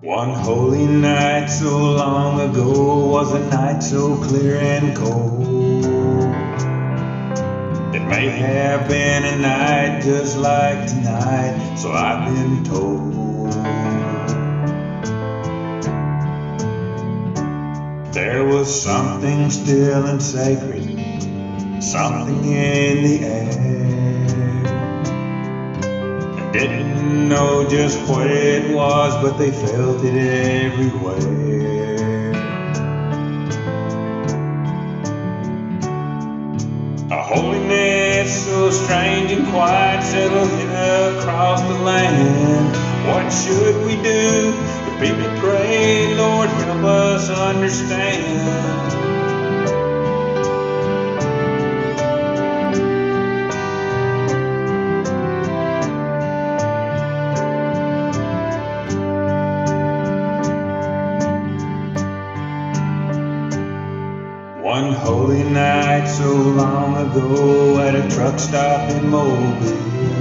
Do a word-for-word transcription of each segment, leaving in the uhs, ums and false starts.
One holy night so long ago was a night so clear and cold. It may have been a night just like tonight, so I've been told. There was something still and sacred, something in the air. Didn't know just what it was, but they felt it everywhere. A holiness so strange and quiet settled in across the land. What should we do? The people prayed, Lord, help us understand. One holy night so long ago at a truck stop in Mobile,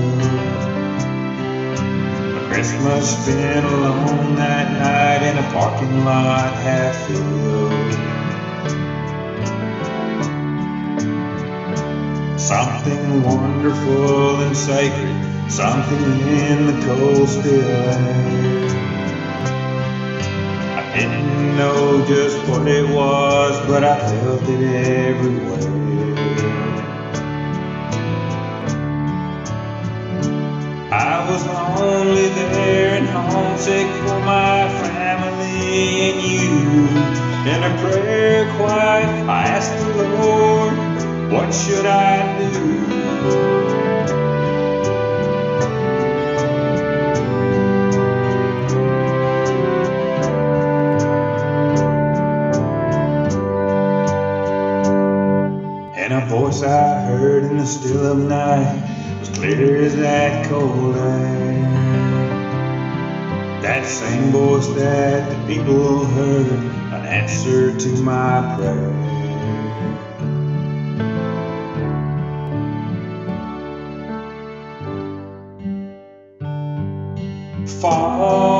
a Christmas spent alone that night in a parking lot half filled. Something wonderful and sacred, something in the cold still air. I didn't know just what it was, but I felt it everywhere. I was lonely there and homesick for my family and you. In a prayer quiet, I asked the Lord, what should I do? And a voice I heard in the still of night was clear as that cold air. That same voice that the people heard, an answer to my prayer. Fall